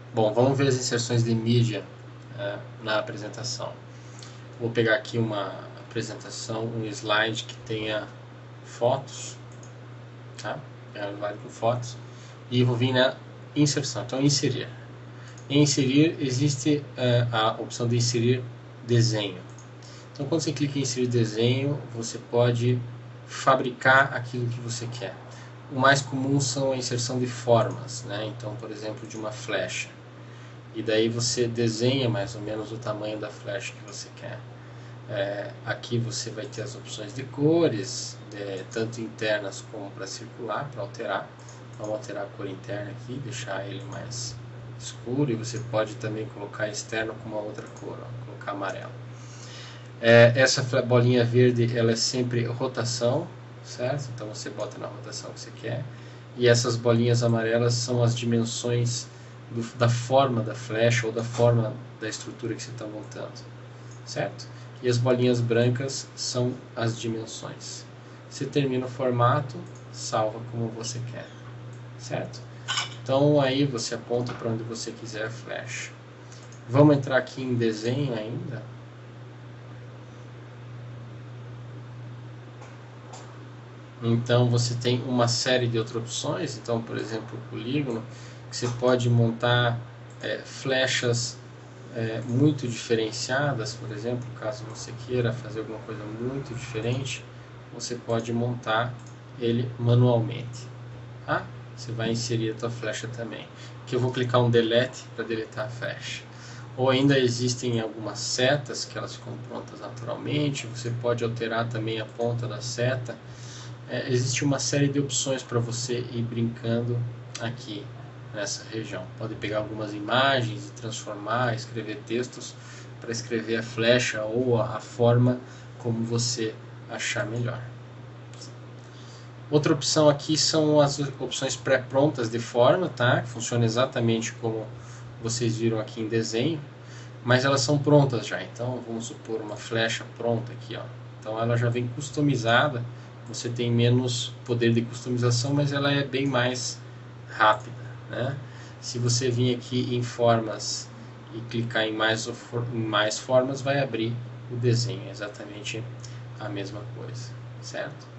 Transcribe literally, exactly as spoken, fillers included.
Bom, vamos ver as inserções de mídia é, na apresentação. Vou pegar aqui uma apresentação, um slide que tenha fotos, tá? É um slide com fotos, e vou vir na inserção. Então, inserir. Em inserir, existe é, a opção de inserir desenho. Então, quando você clica em inserir desenho, você pode fabricar aquilo que você quer. O mais comum são a inserção de formas, né? Então, por exemplo, de uma flecha. E daí você desenha mais ou menos o tamanho da flecha que você quer. É, aqui você vai ter as opções de cores, é, tanto internas como para circular, para alterar. Vamos alterar a cor interna aqui, deixar ele mais escuro, e você pode também colocar externo com uma outra cor, ó, colocar amarelo. É, essa bolinha verde, ela é sempre rotação, certo? Então você bota na rotação que você quer. E essas bolinhas amarelas são as dimensões do, da forma da flecha ou da forma da estrutura que você está montando, certo? E as bolinhas brancas são as dimensões. Você termina o formato, salva como você quer, certo? Então aí você aponta para onde você quiser a flecha. Vamos entrar aqui em desenho ainda. Então você tem uma série de outras opções. Então, por exemplo, o polígono, que você pode montar é, flechas é, muito diferenciadas. Por exemplo, caso você queira fazer alguma coisa muito diferente, você pode montar ele manualmente, tá? Você vai inserir a tua flecha também. Aqui eu vou clicar um delete para deletar a flecha. Ou ainda existem algumas setas que elas ficam prontas naturalmente. Você pode alterar também a ponta da seta. É, existe uma série de opções para você ir brincando aqui nessa região. Pode pegar algumas imagens e transformar, escrever textos para escrever a flecha ou a forma como você achar melhor. Outra opção aqui são as opções pré-prontas de forma, tá? Que funciona exatamente como vocês viram aqui em desenho, mas elas são prontas já. Então vamos supor uma flecha pronta aqui, ó. Então ela já vem customizada. Você tem menos poder de customização, mas ela é bem mais rápida, né? Se você vir aqui em formas e clicar em mais, em mais formas, vai abrir o desenho, é exatamente a mesma coisa, certo?